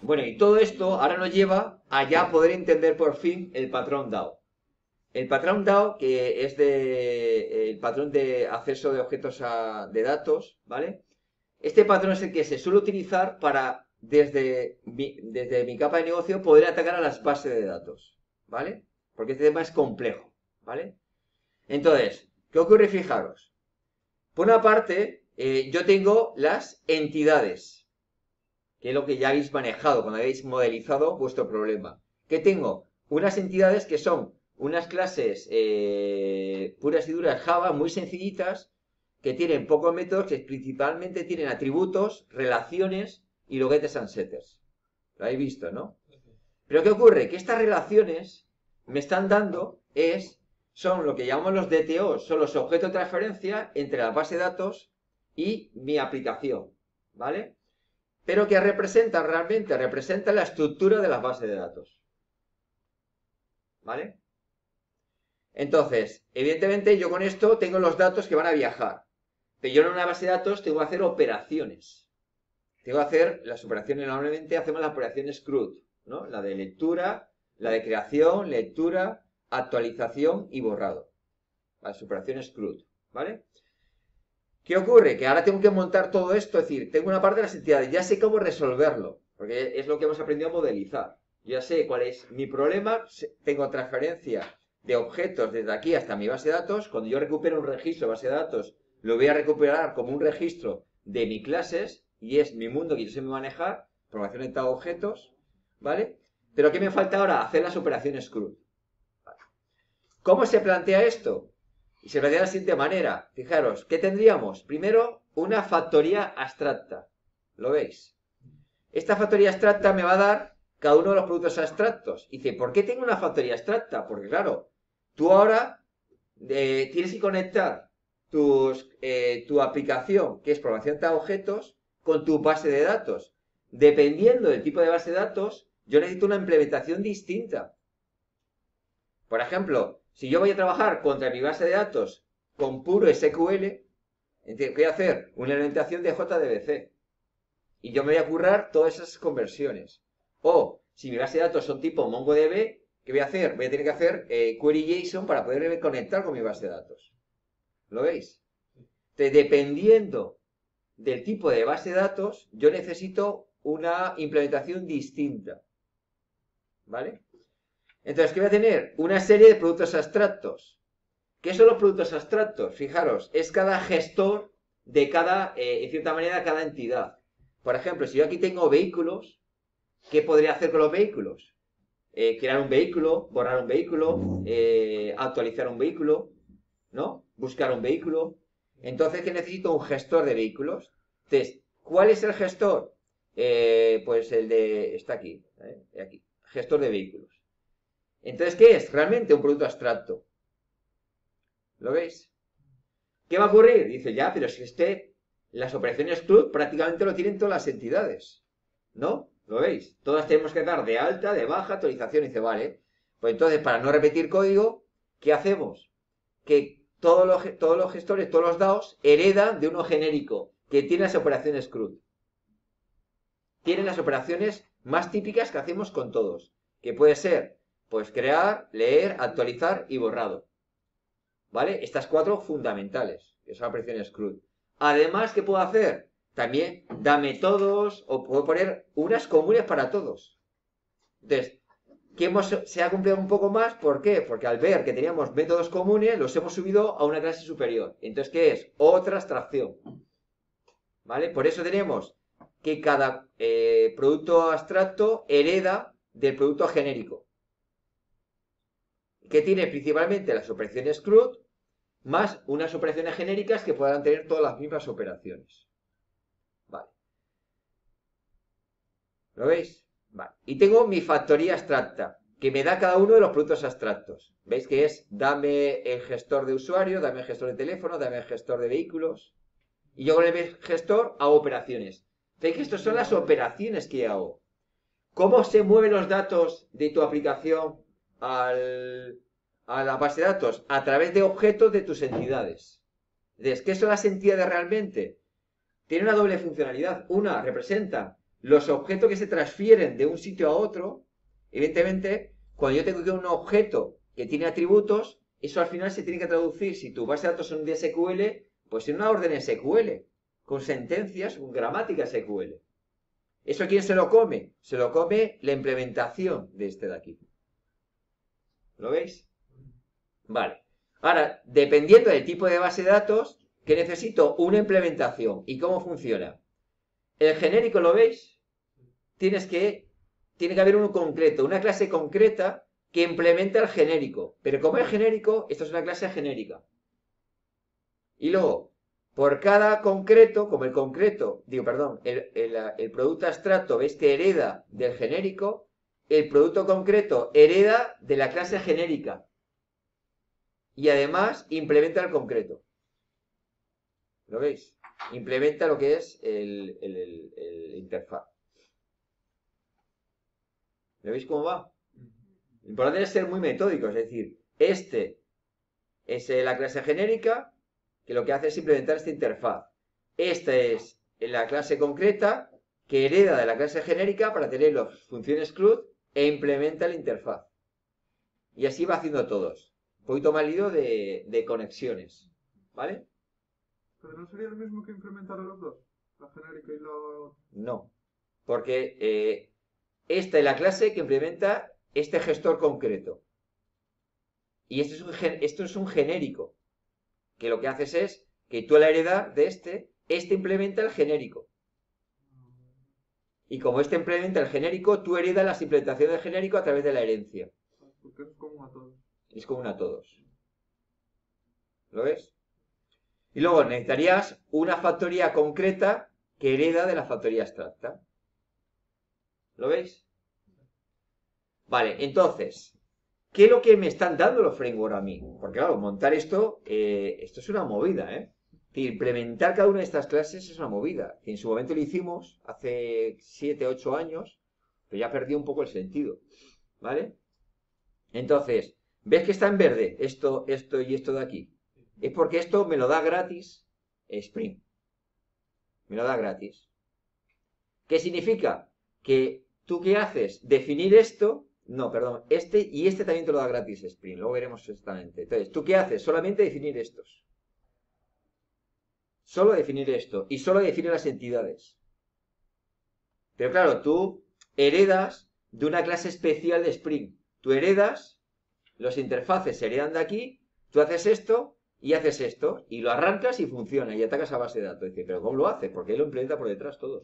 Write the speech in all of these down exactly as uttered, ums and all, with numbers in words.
Bueno, y todo esto ahora nos lleva a ya poder entender por fin el patrón DAO. El patrón DAO, que es de, el patrón de acceso de objetos a, de datos, ¿vale? Este patrón es el que se suele utilizar para, desde mi, desde mi capa de negocio, poder atacar a las bases de datos, ¿vale? Porque este tema es complejo, ¿vale? Entonces, ¿qué ocurre? Fijaros. Por una parte, eh, yo tengo las entidades, que es lo que ya habéis manejado cuando habéis modelizado vuestro problema. ¿Qué tengo? Unas entidades que son unas clases eh, puras y duras Java, muy sencillitas, que tienen pocos métodos, que principalmente tienen atributos, relaciones y los getters and setters. Lo habéis visto, ¿no? Pero ¿qué ocurre? Que estas relaciones me están dando es, son lo que llamamos los D T Os, son los objetos de transferencia entre la base de datos y mi aplicación, ¿vale? Pero que representan realmente, representan la estructura de las bases de datos, ¿vale? Entonces, evidentemente yo con esto tengo los datos que van a viajar. Pero yo en una base de datos tengo que hacer operaciones. Tengo que hacer las operaciones, normalmente hacemos las operaciones CRUD, ¿no? La de lectura, la de creación, lectura, actualización y borrado. Las operaciones CRUD, ¿vale? ¿Qué ocurre? Que ahora tengo que montar todo esto, es decir, tengo una parte de las entidades, ya sé cómo resolverlo, porque es lo que hemos aprendido a modelizar. Yo ya sé cuál es mi problema, tengo transferencia de objetos desde aquí hasta mi base de datos. Cuando yo recupero un registro de base de datos, lo voy a recuperar como un registro de mis clases, y es mi mundo que yo sé manejar, programación orientada a objetos, ¿vale? Pero ¿qué me falta ahora? Hacer las operaciones CRUD. ¿Vale? ¿Cómo se plantea esto? Y se plantea de la siguiente manera. Fijaros, ¿qué tendríamos? Primero, una factoría abstracta. ¿Lo veis? Esta factoría abstracta me va a dar cada uno de los productos abstractos. Y dice, ¿por qué tengo una factoría abstracta? Porque claro, tú ahora eh, tienes que conectar tus, eh, tu aplicación, que es programación de objetos, con tu base de datos. Dependiendo del tipo de base de datos, yo necesito una implementación distinta. Por ejemplo, si yo voy a trabajar contra mi base de datos con puro S Q L, voy a hacer una implementación de J D B C. Y yo me voy a currar todas esas conversiones. O, si mi base de datos son tipo MongoDB, ¿qué voy a hacer? Voy a tener que hacer eh, query JSON para poder conectar con mi base de datos. ¿Lo veis? Entonces, dependiendo del tipo de base de datos, yo necesito una implementación distinta. ¿Vale? Entonces, ¿qué voy a tener? Una serie de productos abstractos. ¿Qué son los productos abstractos? Fijaros, es cada gestor de cada, eh, en cierta manera, cada entidad. Por ejemplo, si yo aquí tengo vehículos, ¿qué podría hacer con los vehículos? Eh, crear un vehículo, borrar un vehículo, eh, actualizar un vehículo, ¿no? Buscar un vehículo. Entonces, ¿qué necesito? Un gestor de vehículos. Entonces, ¿cuál es el gestor? Eh, pues el de... está aquí, ¿eh? Aquí. Gestor de vehículos. Entonces, ¿qué es? Realmente un producto abstracto. ¿Lo veis? ¿Qué va a ocurrir? Dice, ya, pero si este, las operaciones CRUD prácticamente lo tienen todas las entidades, ¿no? ¿Lo veis? Todas tenemos que dar de alta, de baja, actualización, y dice, vale. Pues entonces, para no repetir código, ¿qué hacemos? Que todos los, todos los gestores, todos los DAOs, heredan de uno genérico, que tiene las operaciones CRUD. Tienen las operaciones más típicas que hacemos con todos, que puede ser, pues, crear, leer, actualizar y borrado. ¿Vale? Estas cuatro fundamentales, que son operaciones CRUD. Además, ¿qué puedo hacer? También da métodos, o puedo poner unas comunes para todos. Entonces, ¿qué hemos, se ha cumplido un poco más? ¿Por qué? Porque al ver que teníamos métodos comunes, los hemos subido a una clase superior. Entonces, ¿qué es? Otra abstracción. ¿Vale? Por eso tenemos que cada eh, producto abstracto hereda del producto genérico, que tiene principalmente las operaciones CRUD, más unas operaciones genéricas que puedan tener todas las mismas operaciones. Vale. ¿Lo veis? Vale. Y tengo mi factoría abstracta, que me da cada uno de los productos abstractos. ¿Veis que es? Dame el gestor de usuario, dame el gestor de teléfono, dame el gestor de vehículos. Y yo con el gestor hago operaciones. ¿Veis que estas son las operaciones que hago? ¿Cómo se mueven los datos de tu aplicación al... a la base de datos? A través de objetos de tus entidades. Entonces, ¿qué son las entidades realmente? Tienen una doble funcionalidad. Una, representan los objetos que se transfieren de un sitio a otro, evidentemente, cuando yo tengo que un objeto que tiene atributos, eso al final se tiene que traducir, si tu base de datos son de S Q L, pues en una orden S Q L, con sentencias, con gramática S Q L. ¿Eso a quién se lo come? Se lo come la implementación de este de aquí. ¿Lo veis? Vale. Ahora, dependiendo del tipo de base de datos, que necesito una implementación. ¿Y cómo funciona? El genérico, ¿lo veis? Tienes que, tiene que haber uno concreto, una clase concreta que implementa el genérico. Pero como es genérico, esto es una clase genérica. Y luego, por cada concreto, como el concreto, digo, perdón, el, el, el producto abstracto, ¿veis que hereda del genérico? El producto concreto hereda de la clase genérica. Y además implementa el concreto. ¿Lo veis? Implementa lo que es el, el, el, el interfaz. ¿Lo veis cómo va? Lo importante es ser muy metódico, es decir, este es la clase genérica que lo que hace es implementar esta interfaz. Esta es la clase concreta que hereda de la clase genérica para tener las funciones C R U D e implementa la interfaz. Y así va haciendo todos. Un poquito más lío de, de conexiones. ¿Vale? ¿Pero no sería lo mismo que implementar a los dos? La genérica y la... No. Porque eh, esta es la clase que implementa este gestor concreto. Y esto es, un, esto es un genérico. Que lo que haces es que tú a la heredad de este, este implementa el genérico. Y como este implementa el genérico, tú heredas las implementaciones del genérico a través de la herencia. Porque es común a todos. Es común a todos. ¿Lo ves? Y luego necesitarías una factoría concreta que hereda de la factoría abstracta. ¿Lo veis? Vale, entonces, ¿qué es lo que me están dando los frameworks a mí? Porque claro, montar esto, eh, esto es una movida, ¿eh? Implementar cada una de estas clases es una movida. En su momento lo hicimos hace siete, ocho años, pero ya perdió un poco el sentido. ¿Vale? Entonces, ¿ves que está en verde esto, esto y esto de aquí? Es porque esto me lo da gratis Spring. Me lo da gratis. ¿Qué significa? Que tú qué haces, definir esto, no, perdón, este y este también te lo da gratis Spring, luego veremos exactamente. Entonces, ¿tú qué haces? Solamente definir estos. Solo definir esto y solo definir las entidades. Pero claro, tú heredas de una clase especial de Spring. Tú heredas, los interfaces se heredan de aquí, tú haces esto y haces esto, y lo arrancas y funciona, y atacas a base de datos. Dice, pero ¿cómo lo haces? Porque él lo implementa por detrás todo.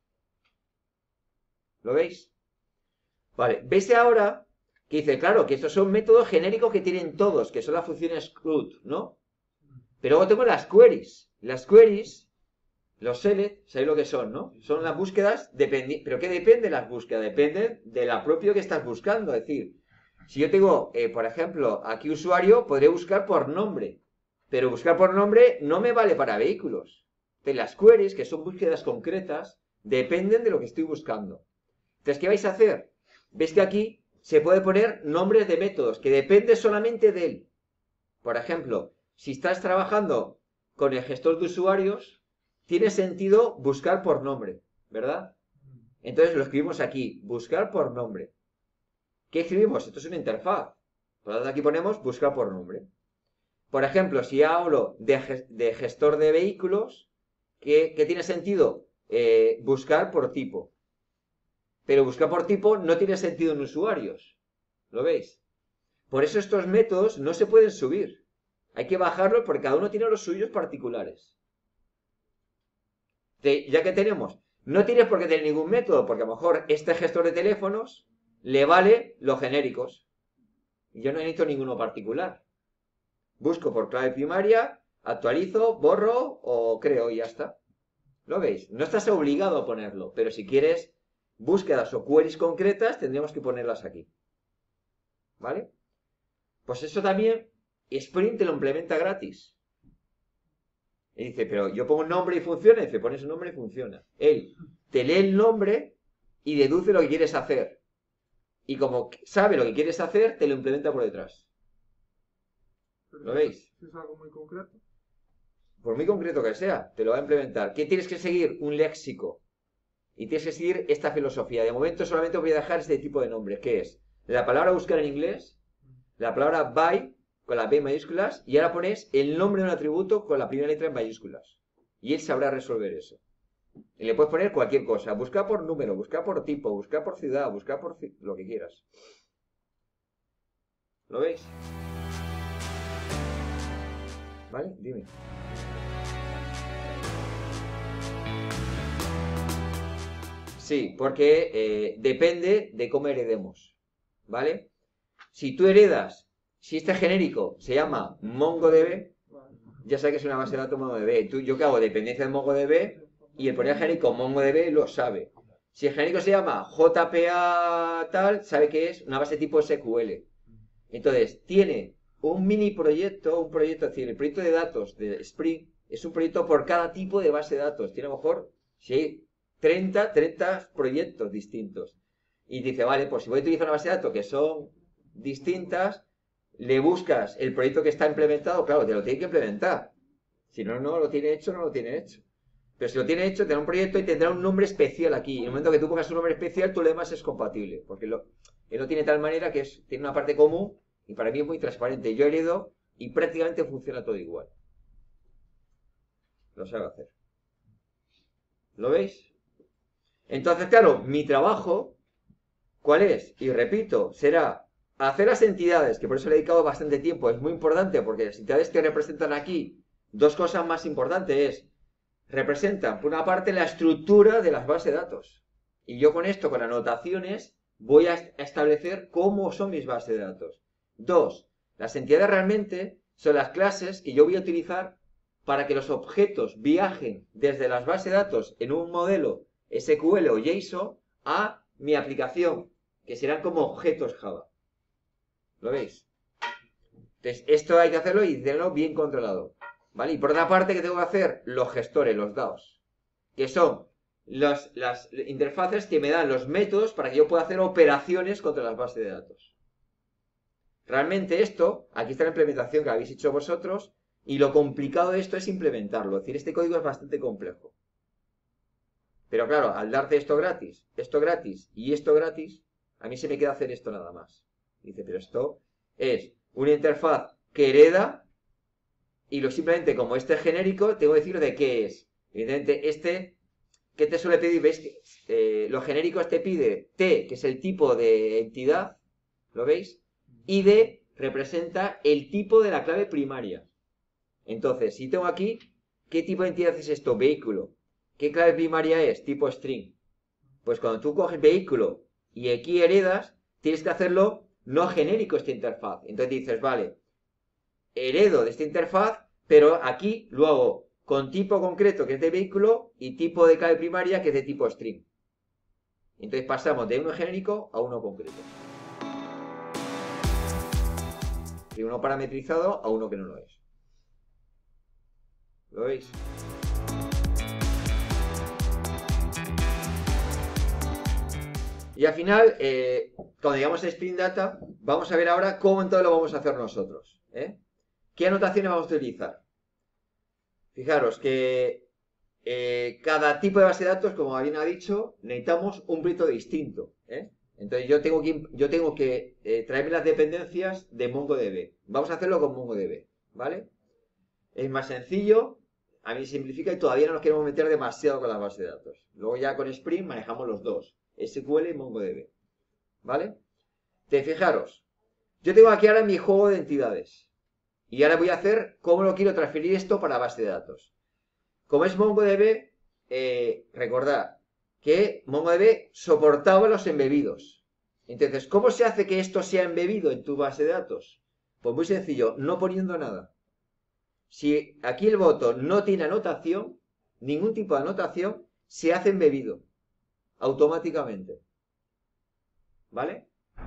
¿Lo veis? Vale, ¿veis ahora que dice, claro, que estos son métodos genéricos que tienen todos, que son las funciones C R U D, ¿no? Pero luego tengo las queries. Las queries, los select, ¿sabéis lo que son, no? Son las búsquedas, dependi ¿pero qué depende de las búsquedas? Depende de la propio que estás buscando. Es decir, si yo tengo, eh, por ejemplo, aquí usuario, podré buscar por nombre. Pero buscar por nombre no me vale para vehículos. Entonces, las queries, que son búsquedas concretas, dependen de lo que estoy buscando. Entonces, ¿qué vais a hacer? ¿Veis que aquí se puede poner nombres de métodos que depende solamente de él? Por ejemplo, si estás trabajando con el gestor de usuarios, tiene sentido buscar por nombre, ¿verdad? Entonces lo escribimos aquí, buscar por nombre. ¿Qué escribimos? Esto es una interfaz. Por lo tanto, aquí ponemos buscar por nombre. Por ejemplo, si hablo de, de gestor de vehículos, ¿qué, qué tiene sentido? Eh, buscar por tipo. Pero buscar por tipo no tiene sentido en usuarios. ¿Lo veis? Por eso estos métodos no se pueden subir. Hay que bajarlos porque cada uno tiene los suyos particulares. De, ya que tenemos, no tienes por qué tener ningún método, porque a lo mejor este gestor de teléfonos le vale los genéricos. Y yo no necesito ninguno particular. Busco por clave primaria, actualizo, borro o creo y ya está. ¿Lo veis? No estás obligado a ponerlo, pero si quieres búsquedas o queries concretas, tendríamos que ponerlas aquí. ¿Vale? Pues eso también Spring te lo implementa gratis. Y dice, pero yo pongo un nombre y funciona. Y dice, pones un nombre y funciona. Él te lee el nombre y deduce lo que quieres hacer. Y como sabe lo que quieres hacer, te lo implementa por detrás. ¿Lo veis? Si es algo muy concreto. Por muy concreto que sea, te lo va a implementar. ¿Qué tienes que seguir? Un léxico. Y tienes que seguir esta filosofía. De momento solamente voy a dejar este tipo de nombres, que es la palabra buscar en inglés, la palabra by con la B mayúsculas, y ahora pones el nombre de un atributo con la primera letra en mayúsculas. Y él sabrá resolver eso. Y le puedes poner cualquier cosa. Buscar por número, buscar por tipo, buscar por ciudad, buscar por lo que quieras. ¿Lo veis? ¿Vale? Dime. Sí, porque eh, depende de cómo heredemos. ¿Vale? Si tú heredas, si este genérico se llama MongoDB, ya sabes que es una base de datos MongoDB. Tú, yo que hago dependencia de MongoDB y el poner genérico MongoDB lo sabe. Si el genérico se llama J P A tal, sabe que es una base tipo S Q L. Entonces, tiene un mini proyecto, un proyecto, es decir, el proyecto de datos de Spring es un proyecto por cada tipo de base de datos. Tiene a lo mejor, sí, treinta, treinta proyectos distintos. Y dice, vale, pues si voy a utilizar una base de datos que son distintas, le buscas el proyecto que está implementado, claro, te lo tiene que implementar. Si no, no lo tiene hecho, no lo tiene hecho. Pero si lo tiene hecho, tendrá un proyecto y tendrá un nombre especial aquí. En el momento que tú pongas un nombre especial, tu lema es compatible. Porque lo, él lo tiene de tal manera que es, tiene una parte común y para mí es muy transparente. Yo heredo y prácticamente funciona todo igual. Lo sabe hacer. ¿Lo veis? Entonces, claro, mi trabajo, ¿cuál es? Y repito, será hacer las entidades, que por eso le he dedicado bastante tiempo. Es muy importante porque las entidades que representan aquí, dos cosas más importantes es, representan, por una parte, la estructura de las bases de datos. Y yo con esto, con anotaciones, voy a establecer cómo son mis bases de datos. Dos, las entidades realmente son las clases que yo voy a utilizar para que los objetos viajen desde las bases de datos en un modelo S Q L o JSON a mi aplicación, que serán como objetos Java. ¿Lo veis? Entonces, esto hay que hacerlo y tenerlo bien controlado. ¿Vale? Y por otra parte, ¿qué tengo que hacer? Los gestores, los D A Os, que son los, las interfaces que me dan los métodos para que yo pueda hacer operaciones contra las bases de datos. Realmente esto, aquí está la implementación que habéis hecho vosotros, y lo complicado de esto es implementarlo. Es decir, este código es bastante complejo. Pero claro, al darte esto gratis, esto gratis y esto gratis, a mí se me queda hacer esto nada más. Dice, pero esto es una interfaz que hereda y lo simplemente como este es genérico, tengo que decir de qué es. Evidentemente, este, ¿qué te suele pedir? ¿Veis que eh, los genéricos te pide T, que es el tipo de entidad, ¿lo veis? I D representa el tipo de la clave primaria. Entonces, si tengo aquí, ¿qué tipo de entidad es esto? Vehículo. ¿Qué clave primaria es? Tipo string. Pues cuando tú coges vehículo y aquí heredas, tienes que hacerlo no genérico esta interfaz. Entonces dices, vale, heredo de esta interfaz, pero aquí lo hago con tipo concreto que es de vehículo y tipo de clave primaria que es de tipo string. Entonces pasamos de uno genérico a uno concreto. De uno parametrizado a uno que no lo es. ¿Lo veis? Y al final, eh, cuando llegamos a Spring Data, vamos a ver ahora cómo entonces lo vamos a hacer nosotros. ¿eh? ¿Qué anotaciones vamos a utilizar? Fijaros que eh, cada tipo de base de datos, como bien ha dicho, necesitamos un proyecto distinto. ¿eh? Entonces yo tengo que, yo tengo que eh, traerme las dependencias de MongoDB. Vamos a hacerlo con MongoDB, ¿vale? Es más sencillo, a mí simplifica y todavía no nos queremos meter demasiado con las bases de datos. Luego ya con Spring manejamos los dos, S Q L y MongoDB, ¿vale? Entonces fijaros, yo tengo aquí ahora mi juego de entidades. Y ahora voy a hacer cómo lo quiero transferir esto para la base de datos. Como es MongoDB, eh, recordad que MongoDB soportaba los embebidos. Entonces, ¿cómo se hace que esto sea embebido en tu base de datos? Pues muy sencillo, no poniendo nada. Si aquí el botón no tiene anotación, ningún tipo de anotación, se hace embebido automáticamente. ¿Vale?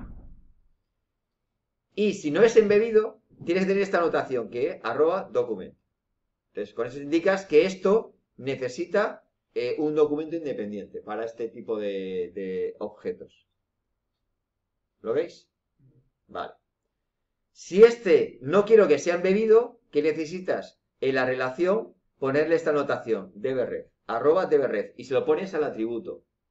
Y si no es embebido, tienes que tener esta anotación que es arroba document. Entonces, con eso indicas que esto necesita eh, un documento independiente para este tipo de, de objetos. ¿Lo veis? Vale. Si este no quiero que sea embebido, ¿qué necesitas? En la relación ponerle esta anotación, dbref, arroba dbref, y se lo pones al atributo.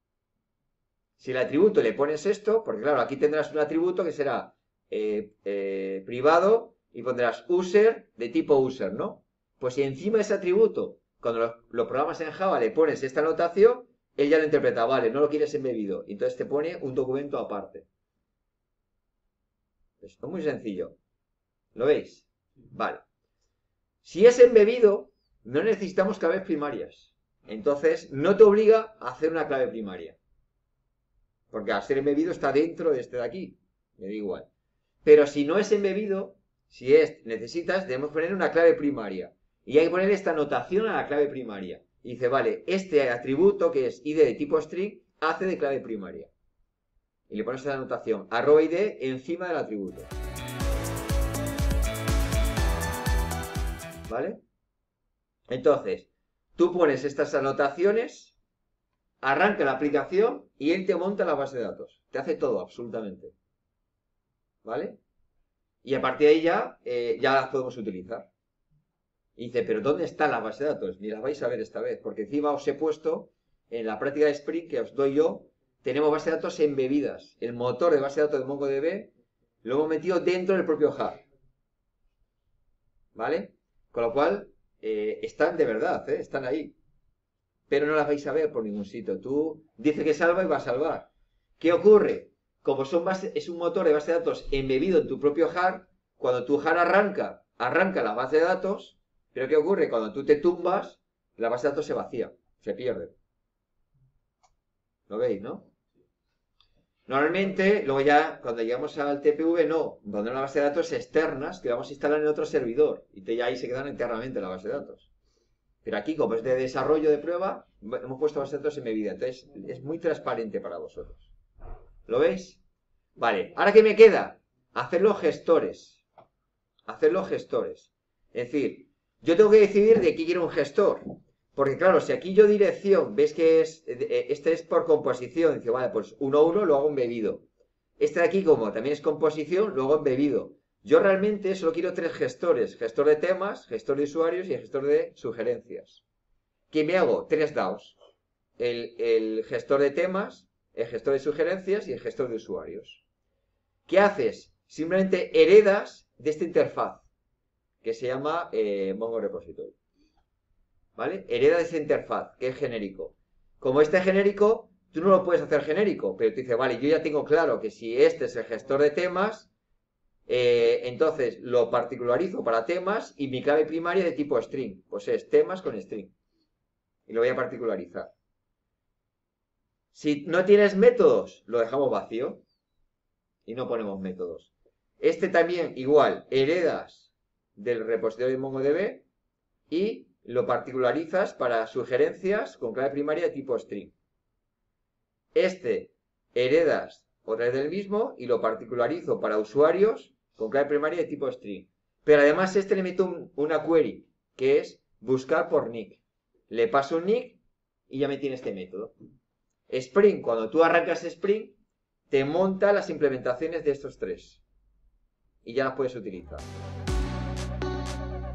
Si el atributo le pones esto, porque claro, aquí tendrás un atributo que será eh, eh, privado y pondrás user de tipo user, ¿no? Pues si encima de ese atributo, cuando lo, lo programas en Java, le pones esta notación, él ya lo interpreta, vale, no lo quieres embebido. Entonces te pone un documento aparte. Esto es muy sencillo. ¿Lo veis? Vale. Si es embebido, no necesitamos claves primarias. Entonces, no te obliga a hacer una clave primaria. Porque al ser embebido está dentro de este de aquí. Me da igual. Pero si no es embebido, si es, necesitas, debemos poner una clave primaria. Y hay que poner esta notación a la clave primaria. Y dice, vale, este atributo que es id de tipo string hace de clave primaria. Y le pones esa notación, arroba id encima del atributo. ¿Vale? Entonces, tú pones estas anotaciones, arranca la aplicación y él te monta la base de datos. Te hace todo, absolutamente. ¿Vale? Y a partir de ahí ya, eh, ya las podemos utilizar. Y dice, pero ¿dónde está la base de datos? Ni las vais a ver esta vez, porque encima os he puesto, en la práctica de Spring que os doy yo, tenemos base de datos embebidas. El motor de base de datos de MongoDB lo hemos metido dentro del propio hub. ¿Vale? Con lo cual, eh, están de verdad, ¿eh? Están ahí. Pero no las vais a ver por ningún sitio. Tú dices que salva y va a salvar. ¿Qué ocurre? Como son base, es un motor de base de datos embebido en tu propio jar, cuando tu jar arranca, arranca la base de datos, pero ¿qué ocurre? Cuando tú te tumbas, la base de datos se vacía, se pierde. ¿Lo veis, no? Normalmente, luego ya, cuando llegamos al T P V, no, donde una base de datos externas que vamos a instalar en otro servidor, y te, ya ahí se quedan internamente la base de datos. Pero aquí, como es de desarrollo de prueba, hemos puesto base de datos embebida, entonces es muy transparente para vosotros. ¿Lo veis? Vale, ¿ahora qué me queda? Hacer los gestores. Hacer los gestores. Es decir, yo tengo que decidir de qué quiero un gestor. Porque claro, si aquí yo dirección, ves que es este es por composición, dice, vale, pues uno uno lo hago embebido. Este de aquí, como también es composición, lo hago embebido. Yo realmente solo quiero tres gestores. Gestor de temas, gestor de usuarios y gestor de sugerencias. ¿Qué me hago? Tres D A Os. El, el gestor de temas, el gestor de sugerencias y el gestor de usuarios. ¿Qué haces? Simplemente heredas de esta interfaz, que se llama eh, Mongo Repository. ¿Vale? Hereda de esa interfaz, que es genérico. Como este es genérico, tú no lo puedes hacer genérico, pero te dice, vale, yo ya tengo claro que si este es el gestor de temas, eh, entonces lo particularizo para temas y mi clave primaria de tipo string, pues es temas con string. Y lo voy a particularizar. Si no tienes métodos, lo dejamos vacío y no ponemos métodos. Este también, igual, heredas del repositorio de MongoDB y lo particularizas para sugerencias con clave primaria de tipo string. Este heredas otra vez del mismo y lo particularizo para usuarios con clave primaria de tipo string. Pero además este le meto un, una query, que es buscar por nick. Le paso un nick y ya me tiene este método. Spring, cuando tú arrancas Spring, te monta las implementaciones de estos tres. Y ya las puedes utilizar.